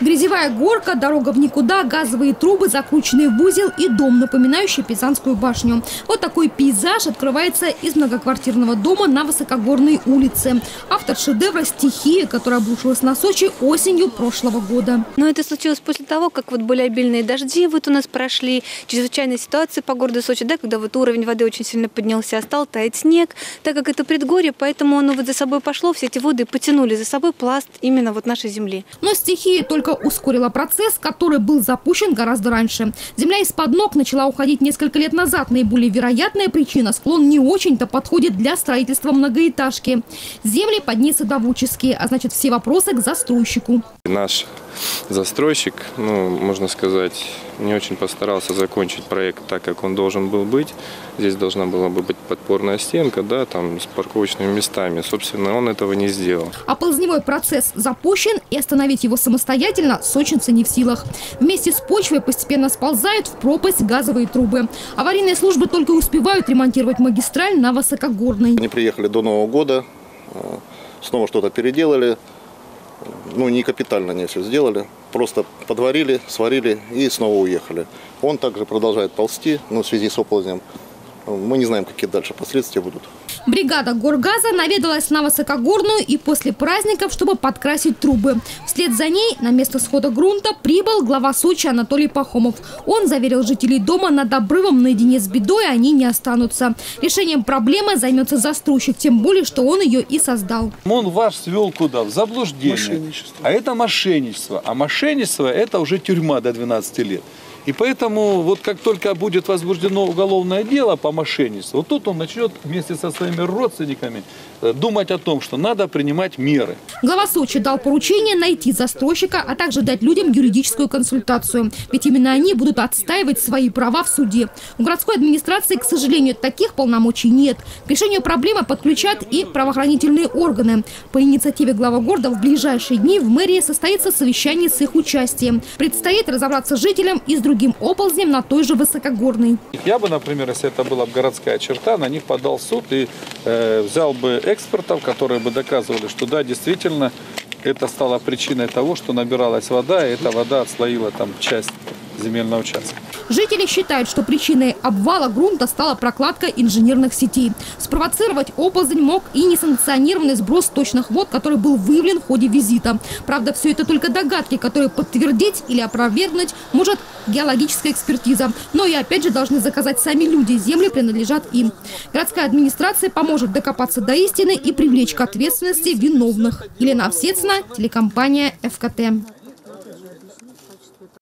Грязевая горка, дорога в никуда, газовые трубы, закрученные в узел и дом, напоминающий Пизанскую башню. Вот такой пейзаж открывается из многоквартирного дома на Высокогорной улице. Автор шедевра «Стихия», которая обрушилась на Сочи осенью прошлого года. Но это случилось после того, как вот были обильные дожди, вот у нас прошли чрезвычайные ситуации по городу Сочи, да, когда вот уровень воды очень сильно поднялся, стал таять снег, так как это предгорье, поэтому оно вот за собой пошло, все эти воды потянули за собой пласт именно вот нашей земли. Но «Стихия» только ускорила процесс, который был запущен гораздо раньше. Земля из-под ног начала уходить несколько лет назад. Наиболее вероятная причина – склон не очень-то подходит для строительства многоэтажки. Земли под ней садоводческие, а значит все вопросы к застройщику. Наш застройщик, можно сказать, не очень постарался закончить проект так, как он должен был быть. Здесь должна была бы быть подпорная стенка, да, там с парковочными местами. Собственно, он этого не сделал. Оползневой процесс запущен, и остановить его самостоятельно сочинцы не в силах. Вместе с почвой постепенно сползают в пропасть газовые трубы. Аварийные службы только успевают ремонтировать магистраль на Высокогорной. Они приехали до Нового года, снова что-то переделали. Не капитально они все сделали. Просто подварили, сварили и снова уехали. Он также продолжает ползти, в связи с оползнем. Мы не знаем, какие дальше последствия будут. Бригада Горгаза наведалась на Высокогорную и после праздников, чтобы подкрасить трубы. Вслед за ней на место схода грунта прибыл глава Сочи Анатолий Пахомов. Он заверил жителей дома, над обрывом наедине с бедой они не останутся. Решением проблемы займется застройщик, тем более, что он ее и создал. Он вас свел куда? В заблуждение. А это мошенничество. А мошенничество – это уже тюрьма до 12 лет. И поэтому, вот как только будет возбуждено уголовное дело по мошенничеству, вот тут он начнет вместе со своими родственниками думать о том, что надо принимать меры. Глава Сочи дал поручение найти застройщика, а также дать людям юридическую консультацию. Ведь именно они будут отстаивать свои права в суде. У городской администрации, к сожалению, таких полномочий нет. К решению проблемы подключат и правоохранительные органы. По инициативе главы города в ближайшие дни в мэрии состоится совещание с их участием. Предстоит разобраться жителям и с другим оползнем на той же Высокогорной. Я бы, например, если это была бы городская черта, на них подал в суд и взял бы экспертов, которые бы доказывали, что да, действительно, это стало причиной того, что набиралась вода, и эта вода отслоила там часть земельного участка. Жители считают, что причиной обвала грунта стала прокладка инженерных сетей. Спровоцировать оползень мог и несанкционированный сброс сточных вод, который был выявлен в ходе визита. Правда, все это только догадки, которые подтвердить или опровергнуть может геологическая экспертиза. Но и опять же должны заказать сами люди. Земли принадлежат им. Городская администрация поможет докопаться до истины и привлечь к ответственности виновных. Елена Овсецина, телекомпания ФКТ.